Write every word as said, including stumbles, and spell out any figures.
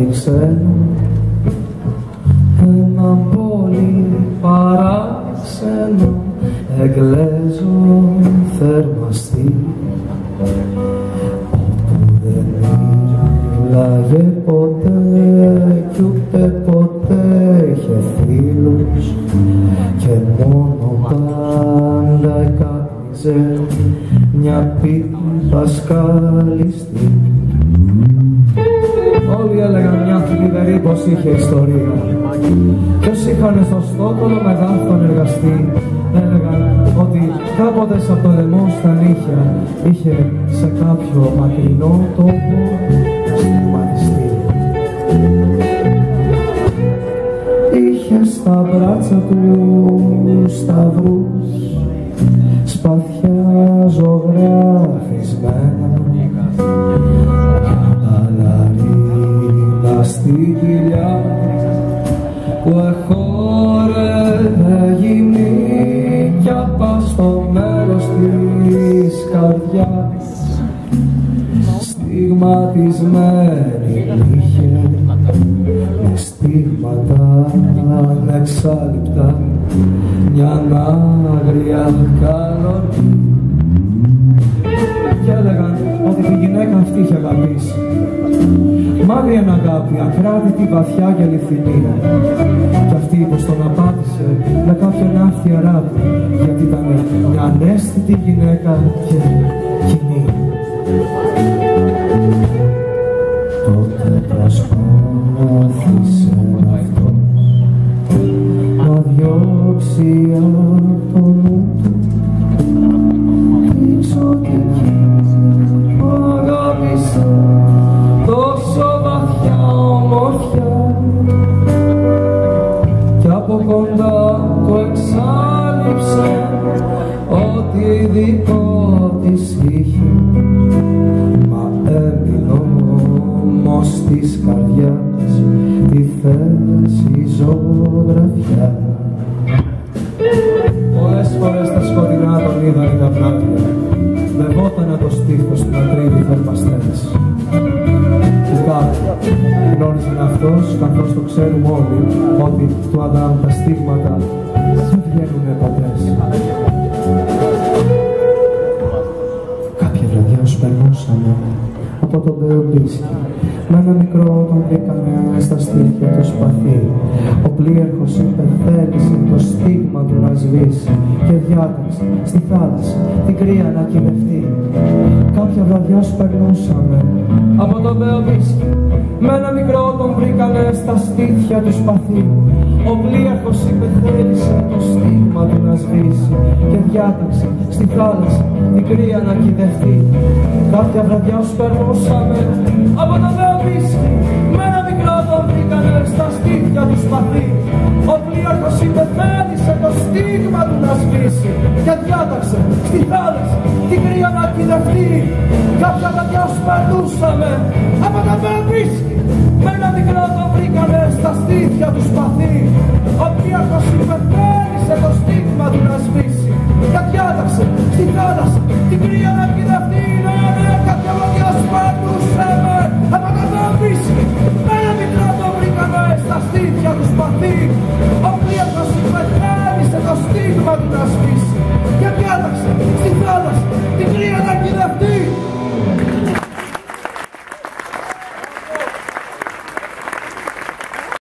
κάτι ξένο, ένα πολύ παράξενο εγγλέζο θερμαστή, όπου δεν μίλαγε ποτέ κι ούτε ποτέ είχε φίλους και μόνο πάντα εκάτιζε μια πίπα σκαλιστή. Όλοι έλεγαν μια θλιβερή πως είχε ιστορία κι όσοι είχαν στο στόκολο μεγάθον εργαστεί έλεγαν ότι κάποτε από το λαιμό στα νύχια είχε σε κάποιο μακρινό τόπο στιγματιστεί. Είχε στα μπράτσα του σταυρούς σπαθιά ζωγραφισμένα, μπαλαρίνα στη κοιλιά που εχόρευε γυναίκια πας στο μέρος της καρδιάς, στιγματισμένη είχε με στίγματα ανεξάλειπτα μια άγρια καλονή. Κι έλεγαν ότι τη γυναίκα αυτή είχε αγαπήσει, μάγρια αγάπη, ακράτητη, βαθιά και αληθινή. Κι αυτή πως τον απάτησε με κάποιον άθιαρά του, γιατί ήταν μια ανέστητη γυναίκα και κοινή. Τότε προσπάθησε αυτός να διώξει από το νου του την εξωτική που αγάπησε τόσο βαθιά ομορφιά, κι από κοντά το εξάλειψε ό,τι δικό της είχε, μα έμεινε όμως της καρδιάς τη θέση ζωγραφιά. Πολλές φορές τα σκοτεινά τον είδανε τα βράδια, βεβότανε το στήθος του να τρίβει θερμαστές. Που κάποιοι γνώριζαν αυτός, καθώς το ξέρουμε όλοι, ότι του Αδάμ τα στίγματα δεν βγαίνουνε ποτέ. Κάποια βραδιά ως περνούσαμε από τον Μπεομπίσκι, με ένα μικρό τον βρήκαμε στα στήθια του σπαθί. Ο πλοίαρχος είπε θέλησε το στίγμα του να σβήσει και διάταξε στη θάλασσα την κρύα να κινευτεί. Κάποια βραδιά ως περνούσαμε από τον Μπεομπίσκι, με ένα μικρό τον βρήκανε στα στήθια του σπαθί. Ο πλοίαρχος είπε θέλησε το στίγμα του να σβήσει και διάταξε στη θάλασσα την κρύα να κυδευτεί. Κάποια βραδιά ως περνούσαμε από τον Μπεομπίσκι, με ένα μικρό τον βρήκανε στα στήθια του σπαθί. Ο πλοίαρχος είπε θέλησε το στίγμα του να σβήσει και διάταξε στη θάλασσα την κρύα να κυδευτεί. Κάποια βραδιά ως περνούσαμε από τον Μπεομπίσκι, με ένα μικρό τον βρήκανε στα στήθια του σπαθί. Ο πλοίαρχος είπε θέλησε το στίγμα του να σβήσει και διάταξε στη θάλασσα την κρύα να κυδευτεί. Κάποια βραδιά ως περνούσαμε από τον Μπεομπίσκι, με ένα μικρό τον βρήκανε στα στήθια του σπαθί.